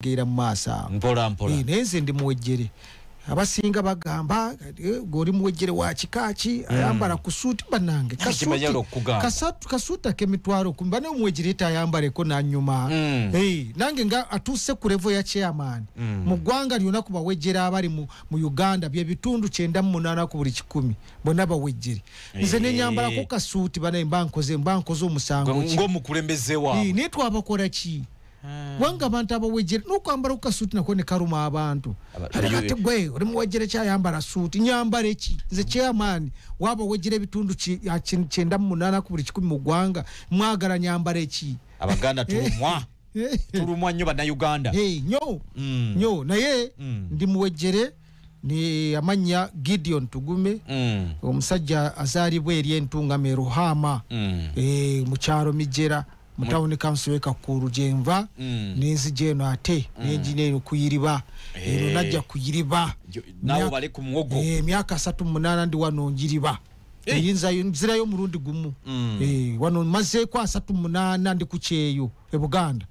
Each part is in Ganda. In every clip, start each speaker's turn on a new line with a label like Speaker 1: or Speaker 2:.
Speaker 1: gira masa
Speaker 2: mpola
Speaker 1: nenze ndi muwejere abasinga bagamba gori muwejere wa kikachi ayambara kusuti banange kasuta kemitwaro kumbane muwejere tayambare ko na nyuma nange nga atuse ku level ya chairman mu gwanga lyona kuba wejera abali mu Uganda bye bitundu 98 ku buli 10 bona bawejere nze nenyambara ko kasuti bana mbankoze omusango
Speaker 2: ngo mukulembeze wa
Speaker 1: ni twabakora ki wanga abantu abawejere nukwambara ukasuti nakone karuma abantu ate gwe uri muwejere cyayambara suti nyambare ki nze chairman waba wejere bitundu 98 ku buli 10 mu gwanga mwagara nyambare ki
Speaker 2: abaganda turumwa nyo bana Uganda
Speaker 1: nyo naye ndi muwejere ni amanya Gideon Tugume omusajja azali bweri entungame Ruhama mucharo Mijera mutawuni council weka kuru jenva nenzi jeno ate engineer kuyiriba najja kuyiriba
Speaker 2: nawo bale ku mwogo
Speaker 1: myaka 38 ndi wanongiriba yinza nzira yo murundi gumu wano maze kwa 38 ndi kucheyo Buganda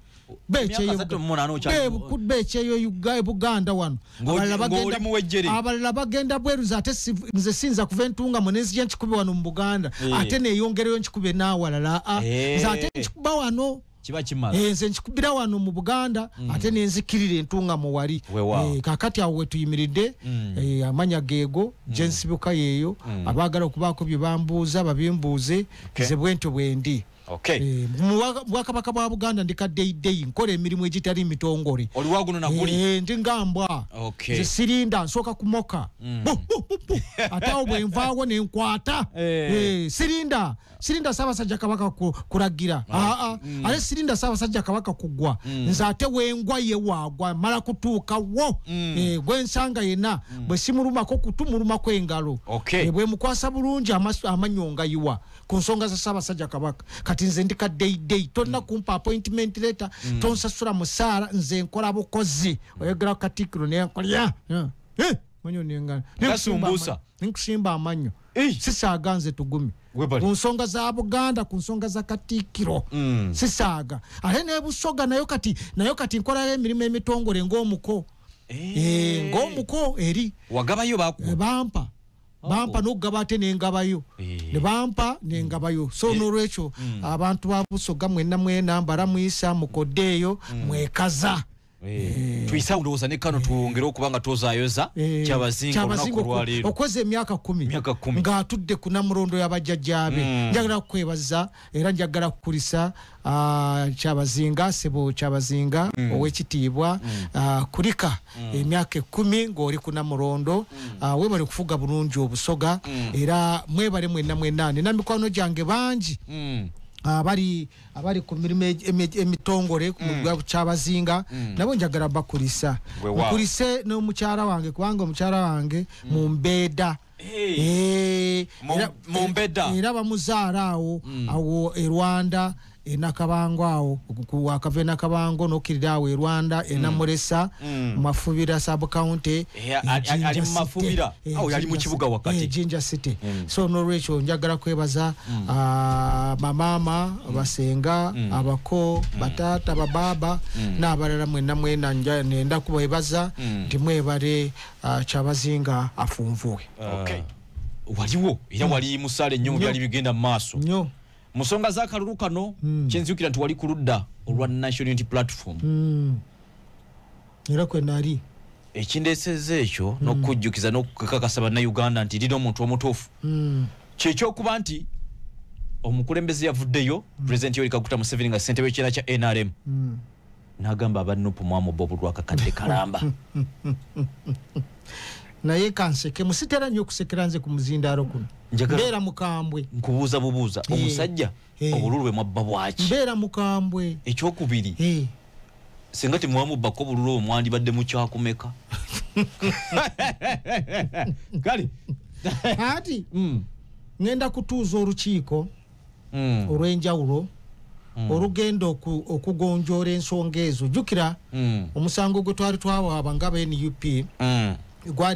Speaker 1: becheyo Buganda wano abalala bagenda bweru ate nze sinza kuva entunga monezi yenchikube wano mu Buganda ate ne yongereyo nchikube na walala ate nchikuba wano
Speaker 2: kiba kimala
Speaker 1: nze nchikubira wano mu Buganda ate nenzikirire entunga mu wali kakati awe tuyimiride amanya gego jensibuka yeyo abagala kubako byebambuza babimbuze ze bwento bwendi mwakabaka bwa Buganda ndika day nkole emirimu egitali mitongore
Speaker 2: oli waguno na guli
Speaker 1: ndi ngambwa ze sirinda nsoka kumoka atawo bwenvawo ne nkwata sirinda Ssaabasajja Kabaka kuragira ale sirinda Ssaabasajja Kabaka kugwa nze ate wengwa ye wagwa mala kutuuka wo gwensanga yena bwe simulumako kutumulumako engalo bwe mukwasa bulungi amanyonga yiwa ku nsonga za Ssaabasajja Kabaka kati nze ndika day tonna kumpa appointment letter tonsasula musaala nze nkola bukozi oyogera Katikkiro ne nkolya manyo nenga nkusimba amanyo sisaaga nze Tugumi ku nsonga za Buganda ku nsonga za Katikkiro sisaaga ale ne Busoga nayo kati nkola emirimu emitongole ng'omuko ng'omuko eri
Speaker 2: wagabayo
Speaker 1: bampa nogabate nengabayo ne bampa nengabayo so n'olwekyo abantu ba Busoga mwena mbala muyisa mukodeeyo mwekaza
Speaker 2: tuisa uloza ne kano tuongera okubanga tozayoza kyabazinga nakulwaliro
Speaker 1: okweze emyaka 10 nga atudde ku namurondo y'abajjajjabe njagala kwebaza era njagala kukulisa kyabazinga sebo kyabazinga owekitiibwa kulika emyaka 10 ng'oli ku namurondo webale kufuga bulungi Obusoga era mwebale mwena namikwano gyange bangi abali ku mirimu emitongole ku kyabazinga nabo njagala bakulisa mukulise n'omukyala wange kubanga omukyala wange mu Mbeda era bamuzaala awo e Rwanda enakabango awo akave nakabango nokirira awo e Rwanda enamuresa mafubira sub county
Speaker 2: ali mafubira awo yali mu kibuga wakati
Speaker 1: Jinja City so no Rachel njagala kwebaza mama basenga abako batata bababa n'abalala mwena nenda kubebaza ndimwebale kyabazinga afunvuwe
Speaker 2: waliwo era wali musale nnyo byali bigenda maaso
Speaker 1: nnyo
Speaker 2: musonga za kalulu kano kyenzukira nti wali kuludda olwa National Unity Platform
Speaker 1: era kwe nali
Speaker 2: ekindeseze ekyo n'okujjukiza n'okukakasa bannayuganda nti lino omuntu omutuufu kyekyokuba nti omukulembeze yavuddeyo President Yoweri Kaguta Museveni nga ssentebe w'ekibiina kya NRM n'agamba abanupu mwamu Bob Lwakakadde Kalamba
Speaker 1: naye kanseke musitera nnyo okusekera nze ku muzindaalo kuno mbeera mukambwe
Speaker 2: nkubuuza bubuuza omusajja obululu bwe mwabba bwaki
Speaker 1: mbeera mukambwe
Speaker 2: ekyokubiri singa temwamubbako obululu omwandibadde mukyakumeka kale
Speaker 1: ati ngenda kutuuza olukiiko olw'enjawulo olugenda okugonjoola ensonga ezo jjukira omusango gwe twali twawaaba nga NUP gwali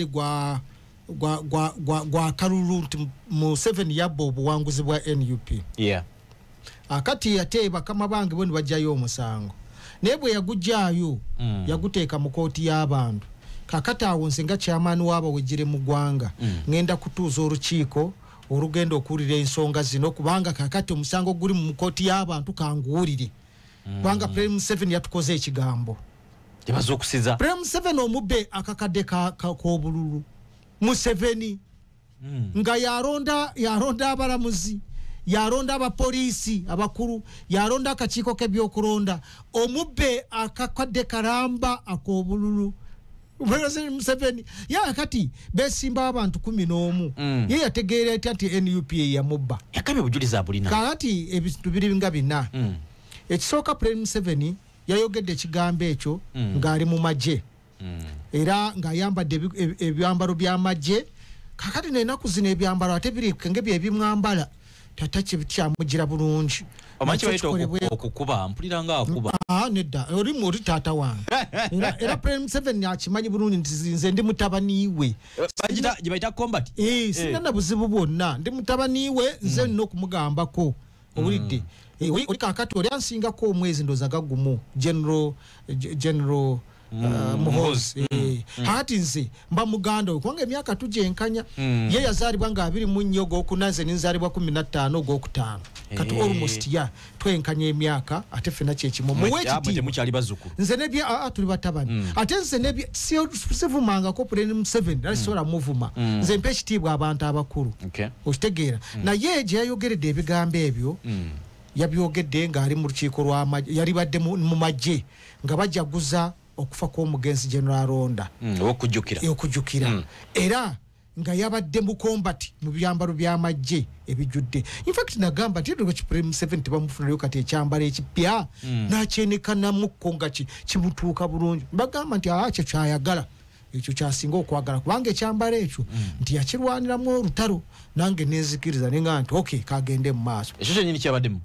Speaker 1: gwa kalulu nti Museveni yabba obuwanguzi bwa NUP
Speaker 2: akati
Speaker 1: ate bakama bange bwe bajjayo omusango nebwe yagujjaayo yaguteeka mu kooti y'abantu kakati awo nze nga chairman w'abawejjere mu ggwanga ngenda kutuuza olukiiko olugenda okuwulira ensonga zino kubanga kakati omusango guli mu kooti y'abantu kanguwulire kubanga Prem 7 yatukoze ekigambo
Speaker 2: yabaza okusiza
Speaker 1: Prem 7 omubbe akakadde k'obululu Museveni nga yaronda abalamuzi yaronda abapoliisi abakulu yaronda akakiiko k'ebyokulonda omubbe akakadde karamba ak'obululu Museveni kati besimba abantu 11 ye yategeera ati NUPA yamubba
Speaker 2: yakabye bujuliza bulina
Speaker 1: kati ebintu biri nga bina ekisooka Prem 7 yayogedde ekigambo ekyo ng'ali mu magye era ng'ayambadde ebyambalo by'amagye kakati n'ennaku zino ebyambalo ate biri kenge byebimwambala tata kibikyamugira bulungi
Speaker 2: omanyi bayita okukuba mpulira nga akuba
Speaker 1: nedda oli taata wange era Prem 7 akimanyi bulungi nti nze ndi mutabaniiwe
Speaker 2: gye bayita combat
Speaker 1: sina na buzibu bwonna ndi mutabaniiwe nze nina okumugambako owulidde oli kakati oli ansingako omwezi ndoza gagumu general Muhoozi hati nze mba muganda kubanga emyaka tugyenkanya ye yazaalibwa nga 24 ogwokunaze ninzaalibwa 15 ogwokutaano kati almost twenkanya emyaka ate fena kyekimu
Speaker 2: mukyali bazzukulu
Speaker 1: nze nebya tuli batabani ate nze nebya sivumangako Prem 7 alisobola muvuma nze mpa ekitiibwa abantu abakulu okitegeera naye gye yayogeredde ebigambo ebyo yabyogedde ng'ali mu lukiiko lw'amagye yali badde mu magye nga bajaguza okufa kw'omugenzi General Ronda okujjukira era nga yabadde mu combat mu byambalo by'amagye ebijjudde in fact nagamba nti edwe Prem 7 tebamufunayo kati ekyambalo ekipya nakyenekanamuko nga kimutuuka bulungi bagamba nti kyo kyayagala ekyo kyasinga okwagala kubanga ekyambalo ekyo nti yakirwaniramu olutalo nange nezikiriza nenga nti okay kagende mu maaso
Speaker 2: ekyo kyenyini kyabaddemu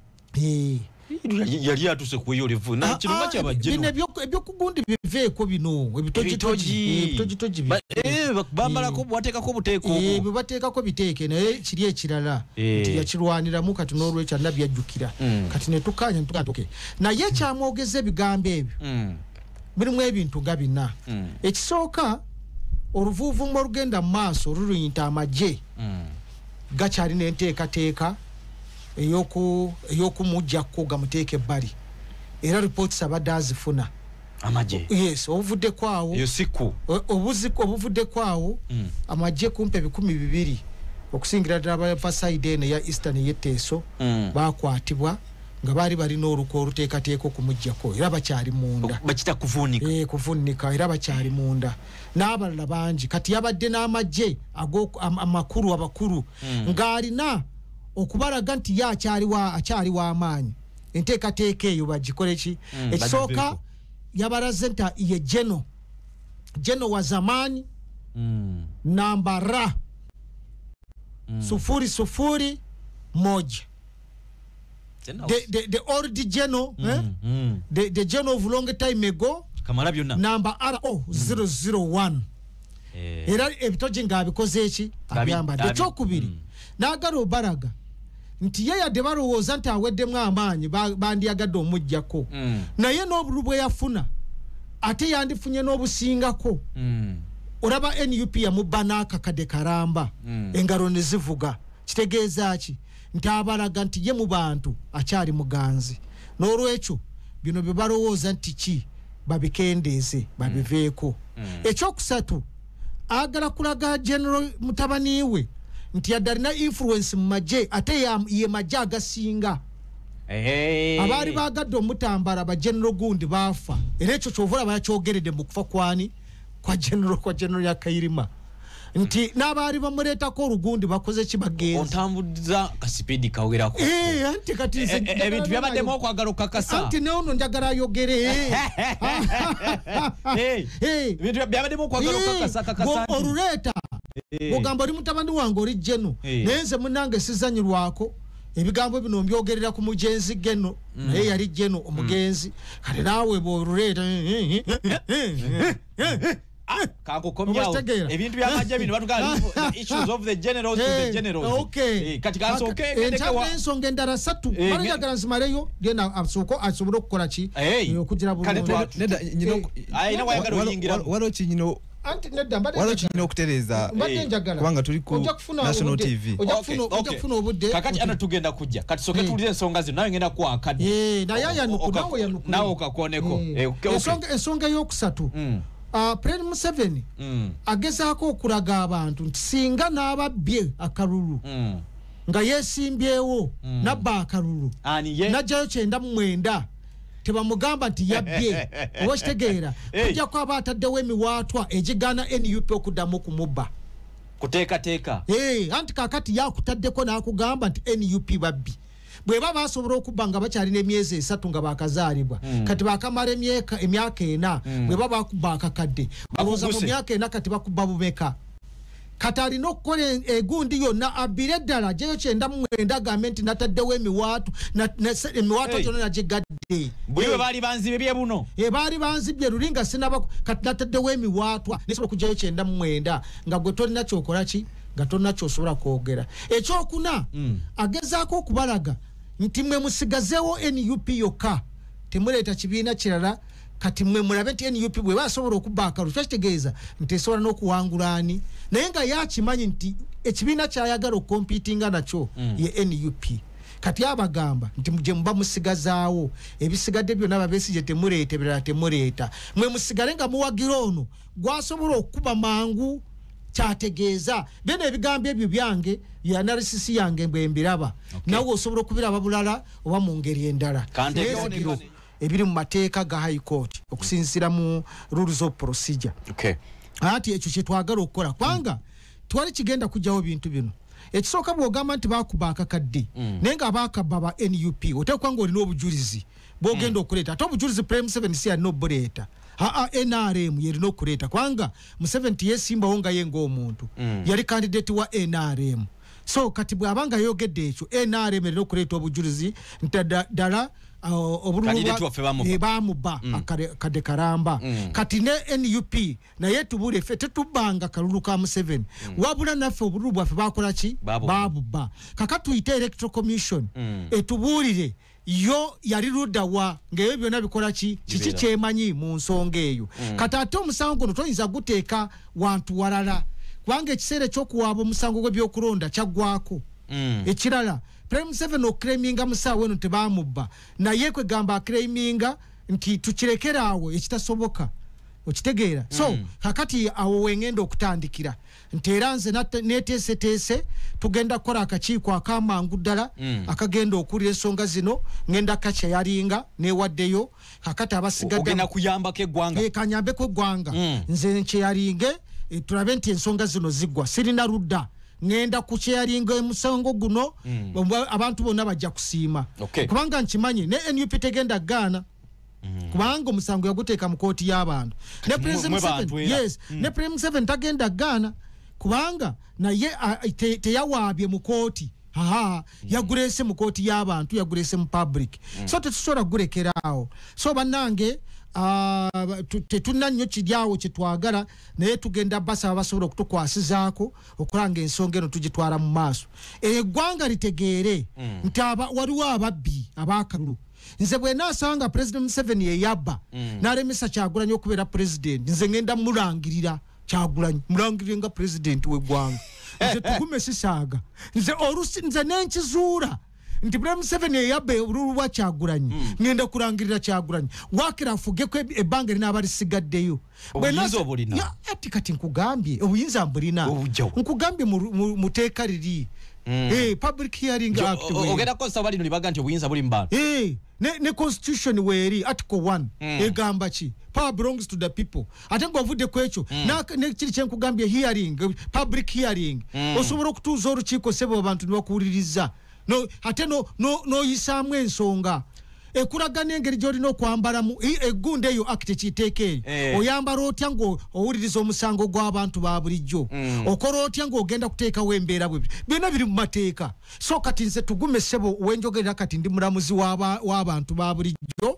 Speaker 2: yali atuse kuyo levu na kirunga kyabajjeno
Speaker 1: ebyokugundi biveeko bino ebitoji
Speaker 2: bambalako bwateekako buteeko
Speaker 1: bibateekako biteeke naye kiri ekirala nti yakirwaniramu kati n'olwekyo alina byajjukira kati netukanya okay naye ekyamwogeza ebigambo ebyo birimu ebintu nga bina ekisooka oluvuuvumu olugenda mu maaso oluluyinta amagye gakyalina enteekateeka ey'okumujjako gamuteeke ebbali era reports abadde azifuna
Speaker 2: amagye
Speaker 1: yes obuvudde kwawo
Speaker 2: yosiku
Speaker 1: obuvudde kwawo amagye kumpe 200 okusingira ddala abafasayide eno ya Eastern Yeteeso bakwatibwa nga bali balina oluko oluteekateeka okumujjako era bakyali munda
Speaker 2: bakita kuvuunika
Speaker 1: kuvuunika era bakyali munda n'abalala bangi kati yabadde n'amagye amakulu abakulu ng'alina okubalaga nti akyali w'amaanyi enteekateeka eyo bagikole ki ekisooka yabalaze nti ye geno wa zamani namba 001 the old geno the geno of long time ago
Speaker 2: kamala byonna
Speaker 1: namba RO001 era ebitoji ng'abikoze eki abyambadde ekyokubiri n'agala obalaga nti ye yadde balowooza nti aweddemu amaanyi bandiyagadde omujjako naye n'obulu bwe yafuna ate yandifunye n'obusingako olaba NUP yamubba n'akakadde karamba engalo ne zivuga kitegeeza ki nti abalaga nti ye mu bantu akyali muganzi n'olwekyo bino bye balowooza nti ki babikendeeze babiveeko ekyokusatu agala kulaga General mutabaniiwe nti yadalina influence mu magye ate ye magye agasinga abaali bagadde omutambala ba General gundi baafa era ekyo kyovula bayakyogeredde mu kufa kwani kwa General ya Kairima nti n'abaali bamuleetako olugundi bakoze kibagenzi
Speaker 2: ontambuza kasipidi kawerako
Speaker 1: anti kati
Speaker 2: ebintu byabaddemu okwagala okakasa
Speaker 1: anti neono njagala ayogere
Speaker 2: ebintu byabaddemu okwagala okakasa kakasa
Speaker 1: oluleeta ogamba oli mutabani wange oli Geno naye nze munnange sizanyirwako ebigambo bino mbyogerera ku mugenzi Geno naye yali Geno omugenzi kale naawe bw'oluleeta
Speaker 2: kakukomyawo ebintu byamajja bino batuga issues of the generals to the generals kati kasoke
Speaker 1: ensonga endala 3 balijagala nsimareyo genda asobole okukola ki okugira bulungi
Speaker 3: waliwo kirina okutereeza kubanga tuli ku national tv
Speaker 1: ojjakufuna obudde
Speaker 2: kakati ana tugenda kujja kati soke tuwulire ensonga zino nawe ngenda kuwakadde
Speaker 1: naye yanuku
Speaker 2: nawe okakoneko
Speaker 1: ensonga eyokusatu President Museveni agezaako okulaga abantu nti singa n'ababbye akalulu nga yeesimbyewo nabba akalulu najjayo 99 tebamugamba nti yabbye oba kitegeera kujja kwaba ataddewo emiwaatwa egigaana NUP okuddamu okumubba
Speaker 2: kuteekateeka
Speaker 1: anti kaakati yakutaddeko n'akugamba nti NUP babbi bweba basobola okubba nga bakyalina emyezi 3 nga bakazaalibwa kati bakamala emyaka 4 bweba bakubba akakadde balowooza mu myaka 4 kati bakubba bumeka kati alina okukola egundi yonna abbire eddala gyeyo 99 agambe nti nataddewo emiwaatu gyonna nagigadde
Speaker 2: bwe baali banzibye bye buno
Speaker 1: baali banzibye luli nga sinaba kati nataddewo emiwaatwa nesobola okugyayo 99 nga gwe tolina kyokola ki nga tolina kyosobola kwogera ekyokuna agezaako okubalaga nti mwe musigazeewo NUP yokka temuleeta kibiina kirala kati mwe mulabe nti NUP bwe basobola okubba akalulu kitegeeza nti esobola n'okuwangulaani naye nga yakimanyi nti ekibiina kyayagala okompitinga nakyo ye NUP kati abagamba nti muje muba musigazaawo ebisigadde byonna babesigye temuleeta ebirala temuleeta mwe musigale nga muwagira ono gwasobola okukuba mangu kyategeeza bene ebigambo ebyo byange ya analysis yange mbwe mbiraba nawe osobola okubiraba bulala oba mu ngeri endala ebiri mu mateeka ga high court okusinziira mu rules of procedure ati ekyo kye twagala okukola kubanga twali kigenda kujjawo bintu bino ekisooka bw'ogamba nti bakuba akakadde naye nga abaakabba ba NUP oteekwa nga olina obujulizi bw'ogenda okuleeta ate obujulizi Prime 7 si yalina obuleeta NRM yerina okuleeta kubanga Museveni yesimbawo nga ye ng'omuntu yali candidate wa NRM so kati bw'abanga yogedde ekyo NRM erina okuleeta obujulizi nti ddala bamubba akadde karamba kati ne NUP naye tubule ffe tetubanga kalulu ka Museveni wabula naffe obululu bwaffe bakola ki babubba kaka tuyite electoral commission etubuulire yo yali luddawa ng'ebyo byonna bikola ki kiki kyemanyi mu nsonga eyo kati ate omusango guno toyinza guteeka wantu walala kubanga ekiseera ekyokuwaaba omusango gw'ebyokulonda kyaggwako ekirala Prime 7 okreminga musaawe eno tebamubba naye kwegamba akreminga nti tukirekera awo ekitasoboka okitegeera so kakati awo wengenda okutandikira nti era nze neteeseteese tugenda kukola akakiiko akamangu ddala akagenda okulira ensonga zino ngenda kacha yalinga newaddeyo kakati abasigadde
Speaker 2: ogenda kuyambako eggwanga
Speaker 1: kanyambeko eggwanga nze nkyeyalinge tulabe nti ensonga zino ziggwa sirina ludda ngenda kukyeyalinga emusango guno abantu bonna bajja kusiima kubanga nkimanyi ne NUP tegenda gaana kubanga omusango yaguteeka mu kooti y'abantu ne Prime 7 tagenda gaana kubanga naye teyawaabye mu kooti yagulese mu kooti y'abantu yagulese mu public so tetusobola gulekeraawo so bannange tetulina nnyo kiryawo kyetwagala naye tugenda basaba basobola okutukwasizaako okulanga ensonga eno tugitwala mu maaso eggwanga litegeere nti waliwo ababbi abaakalulu nze bwe naasanga President Museveni yeyabba n'alemesa Kyagulanyi okubeera president nze ngenda mulangirira Kyagulanyi mulangirire nga president w'eggwanga nze tugume sisaaga nze nenkizuula nti Prime Museveni yeyabba obululu bwa Kyagulanyi ngenda kulangirira Kyagulanyi wakira afugeko ebbanga linaaba lisigaddeyo ati kati nkugambye obuyinza mbulina nkugambye mu teeka liri public hearing act
Speaker 2: ogenda kukozesa balino libaga nti obuyinza buli mbantu
Speaker 1: ne constitution weeri article 1 egamba ki power belongs to the people ate ng'ovudde ku ekyo nekiri kyenkugambye hearing public hearing osobola okutuuza olukiiko sebo abantu ne bakuwuliriza ate noyisaamu ensonga ekuragana engeri gy'olina okwambalamu eggunda eyo act kiteeke oyambala otya ngo owuliriza omusango gw'abantu ba bulijjo okola otya ng'ogenda kuteekawo embeera bwe byonna biri mu mateeka so kati nze tugume ssebo wenjogerera kati ndi mulamuzi w'abantu ba bulijjo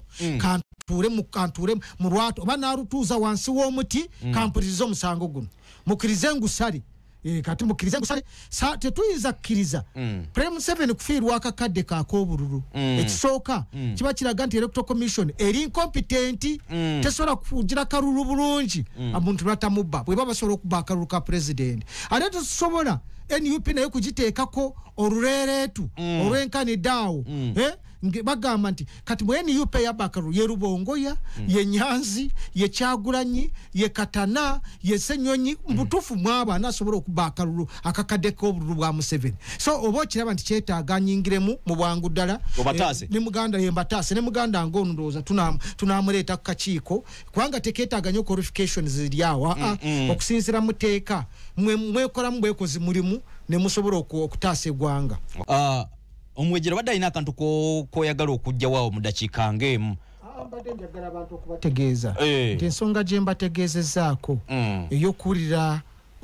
Speaker 1: kantuule mu lwato oba naalutuuza wansi w'omuti kampuliriza omusango guno mukkirize ngusale kati mukkirize ngusale tetuyinza kukkiriza Prime 7 kufiirwa akakadde kaak'obululu ekisooka kiba kiraga nti electoral commission eri incompetent tesobola kufugira kalulu bulungi omuntu lwatamubba bweba basobola okuba akalulu ka president ate tetusobola NUP naye kugiteekako oluleereetu olw'enkanidaawo bagamba nti kati mu NUP yabakalu ye Rubongoya ye Nyanzi ye Kyagulanyi ye Katana ye Senyonyi mbutufu mwaba nasobola okubakalulu akakadde k'obululu bwa Museveni so oba kiraba nti kyetaaga nyingiremu mu bwangu ddala ne muganda ye Mbatase ne muganda ng'onu ndowooza tunamuleeta ku kakiiko kubanga tekeetaaga nnyo qualifications ziri awo okusinziira muteeka mwekolamu bwekozi mulimu ne musobola okutaasa eggwanga
Speaker 2: omwejero badde alina akantu koyagala okujja waawo mu dakiika ng'emu
Speaker 1: mbadde njagala abantu okubategeeza nti ensonga gye mbategeezezzaako ey'okuwulira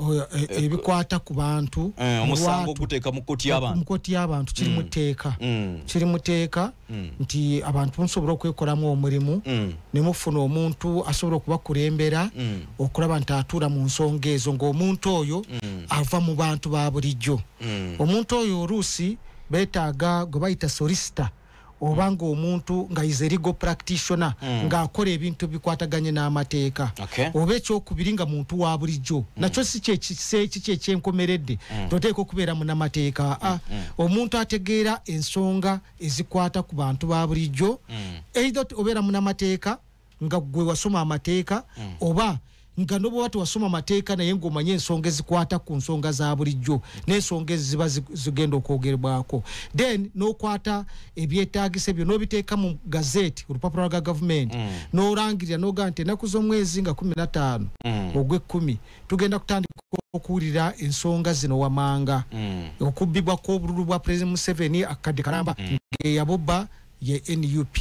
Speaker 1: ebikwata ku bantu
Speaker 2: omusango guteeka mu kkooti y'abantu kiri mu tteeka nti abantu musobola okwekolamu omulimu ne mufuna omuntu asobola okubakulembera okulaba nti atuula mu nsonga ezo ng'omuntu oyo ava mu bantu ba bulijjo omuntu oyo oluusi betaaga gwe bayita solicitor oba ng'omuntu nga is a legal practitioner ng'akola ebintu bikwataganye n'amateeka oba ekyokubiri nga muntu wa bulijjo nakyo si kyekyenkomeredde toteeka okubeera munnamateeka omuntu ategeera ensonga ezikwata ku bantu ba bulijjo either obeera munnamateeka nga gwe wasoma amateeka oba nga nobo watu wasoma amateeka naye ng'omanye ensonga ezikwata ku nsonga za bulijjo n'ensonga eziba zigenda okwogerebwako then n'okwata ebyetaagisa ebyo n'obiteeka mu gazeti olupapula lwa gavumenti n'olangirira n'ogaa nti ennaku z'omwezi nga 15 ogw'ekkumi tugenda kutandika okuwulira ensonga zino wamanga okubbibwa kw'obululu bwa President Museveni akadde kalamba ng'eyabubba ye NUP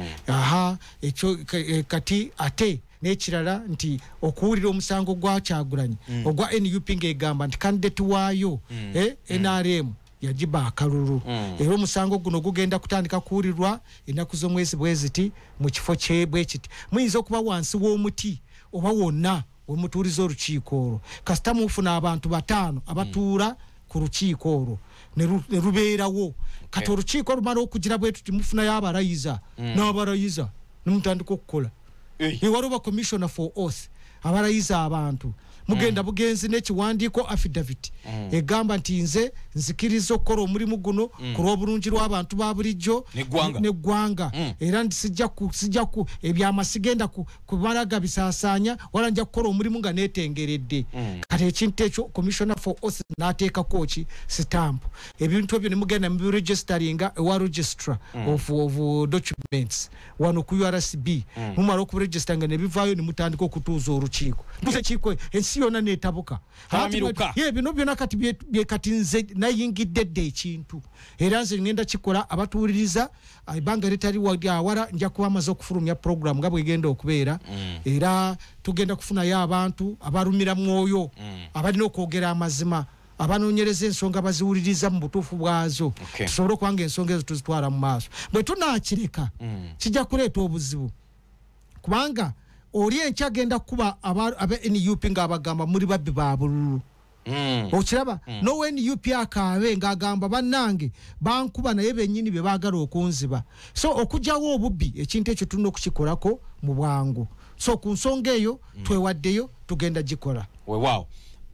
Speaker 2: ekyo kati ate n'ekirala nti okuwulira omusango gwa Kyagulanyi ogwa NUP ng'egamba nti kandidate waayo NRM yagiba akalulu era omusango guno gugenda kutandika kuwulirwa ennaku z'omwezi bweziti mu kifo kyebwe kiti muyinza okuba wansi w'omuti oba wonna wemutuuliza olukiiko olwo kasita mufuna abantu 5 abatuula ku lukiiko olwo ne lubeerawo kati olukiiko lumala okugira bwe tuti mufunayo abalayiza n'abalayiza nemutandika okukola waliwo commissioner for oath abalayiza abantu mugenda bugenzi n'ekiwandiiko affidavit egamba nti nze nzikiriza okukola omulimu guno ku lw'obulungi lw'abantu ba bulijjo n'eggwanga era nti sijja ku ebyamasigenda kumalaga bisaasaanya wala nja kukola omulimu nga neetengeredde kati ekintu ekyo commissioner for oath n'ateekako ki stamp ebintu ebyo ne mugenda mu registeringa ewa registrar of documents wano ku URSB mumala okuregisteringa ne bivaayo ne mutandika okutuuza olukiiko ensi yonna neetabuka bino byonna kati kati nze nayingidde dde ekintu era nze ngenda kikola abatuwuliriza ebbanga litali wala nja kuba amaze okufulumya program nga bwegenda okubeera era tugenda kufunayo abantu abalumira mwoyo abalina okwogera amazima abanoonyereza ensonga baziwuliriza mu butuufu bwazo tusobole okubanga ensonga ezo tuzitwala mu maaso bwe tunaakireka kijja kuleeta obuzibu kubanga oli enkyagenda kuba aba NUP ng'abagamba muri babbi ba bululu okiraba nowe NUP akaabe ng'agamba bannange bankuba naye bennyini be baagala okunziba so okujjawo obubbi ekintu ekyo tulina okukikolako mu bwangu so ku nsonga eyo twewaddeyo tugenda gikola weewaawo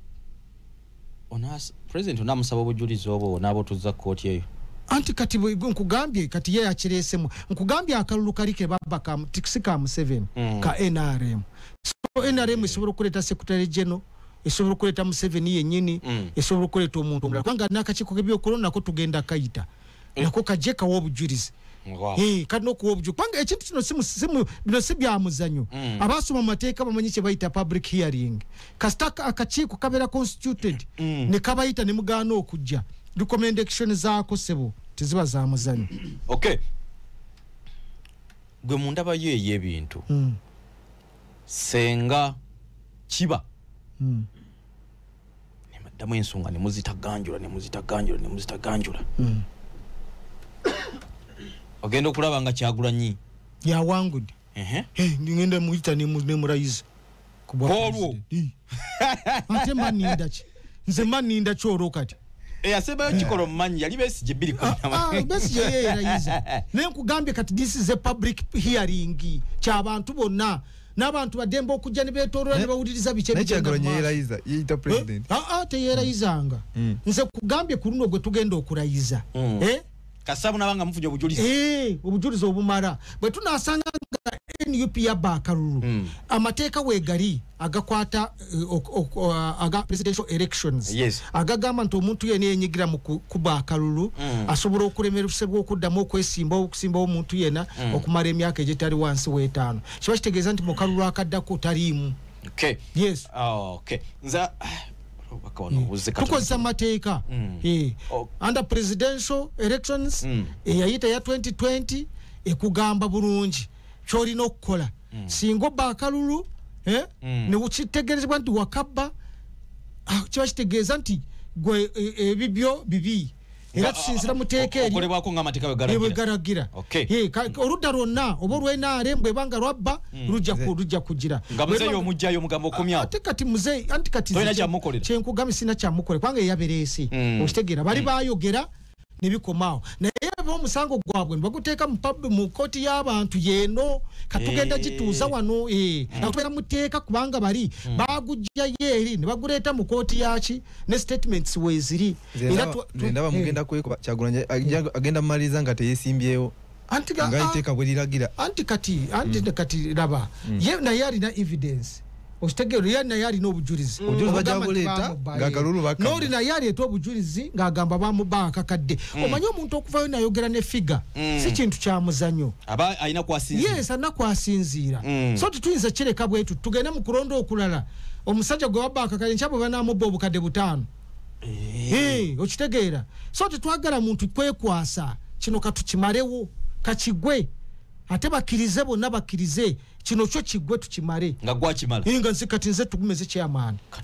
Speaker 2: president onamusaba obujulizi obwo n'abo tuzza kkooti eyo
Speaker 1: anti kati nkugambye kati ye yakireesemu nkugambye akalulu kali ke babba ka tikisika mu 7 ka NRM so NRM esobola okuleeta secretary general esobola okuleeta Museveni yennyini esobola okuleeta omuntu omulala kubanga n'akakiiko k'ebyokulonda nako tugenda kayita nako kajje kawa obujulizi kati n'okuwa obujulizi kubanga ekintu kino bino si bya muzanyo abaasoma mu mateeka bamanyi kye bayita public hearing kasita akakiiko kabeera constituted ne kabayita ne mugaana okujja recommendation zaako sebo teziba za muzanyo
Speaker 2: okay gwe mundaba yo ey'ebintu senga kiba nemaddamu ensonga ne muzitaganjula ogenda okulaba nga Kyagulanyi
Speaker 1: yawangudde ngenda muyita ne murayiza
Speaker 2: olwo
Speaker 1: ate maninda ki nze maninda kyoro kati
Speaker 2: eyasembayo kikolo mumanyi yali Besigye 2018
Speaker 1: Besigye yerayiza naye nkugambye kati this is a public hearing ky'abantu bonna n'abantu bademba okujja ne beetooloola ne bawuliriza bike
Speaker 3: yita president
Speaker 1: teyerayizanga nze kugambye ku luno gwe tugenda okulayiza
Speaker 2: kasabu nabanga mufuja obujulizi
Speaker 1: obujulizi obumala bwe tunasanga NUP ya Bakalulu amateeka wegali agakwata aga presidential elections agagamba nti omuntu yene yenyigira mu Bakalulu asobola okulemerusebwa okuddamu okwesimba okusimba omuntu yena okumala emyaka egitali wansi w'etaano kiba kitegeeza nti mu kalulu akaddako taliimu yes
Speaker 2: nza
Speaker 1: tukozesa mateeka under presidential elections eyayita ya 2020 ekugamba bulungi kyolina okukola singa Bakalulu ne ukitegerezebwa nti wakabba kiba kitegeeza nti gwe ebibyo bibi era tusinzira muteeka eri
Speaker 2: okolebwako ng'amateeka
Speaker 1: bwegaragira oludda lwonna oba olw'NRM bwebanga lwabba lujja kugira
Speaker 2: nga muzeeyi omujjayo omugambo okumyawo
Speaker 1: ate kati muzeeyi anti kati
Speaker 2: tolina kyamukolera
Speaker 1: kyenkugambye sina kyamukolera kubanga eyabereese okitegeera bali bayogera ne bikomaawo naye omusango gwabwe baguteeka mu kooti y'abantu yeeno katugenda gituuza wano natubeera muteeka kubanga bali bagujjayo eri ne baguleeta mu kooti yaki ne statements weeziri
Speaker 3: ndaba mugenda kwekuba Kyagulanyi agenda maliriza nga teyesimbyewo nga iteeka bwe liragira
Speaker 1: anti kati raba ye naye alina evidence ostegero yana yali n'obujulizi
Speaker 3: bajabuleta Gakalulu bakka
Speaker 1: noli na yali eto obujulizi ngagamba bamubaka kadde omanyi omuntu okuvayo nayogera ne figa si kintu kya muzanyo
Speaker 2: aba alina kwasinzira
Speaker 1: yes anakwasinzira so tutuyinza kireka bwetu tugende mu kulonda okulala omusajja gwe wabaka kale nkyabo banamubba obukadde butaano okitegeera so tutwagala muntu kwekwasa kino katukimarewo kakigwe ate bakirize bonna bakirize kino kyo kigwe tukimare
Speaker 2: nga gwakimala
Speaker 1: nga nzikati nze tugumeze kyamaani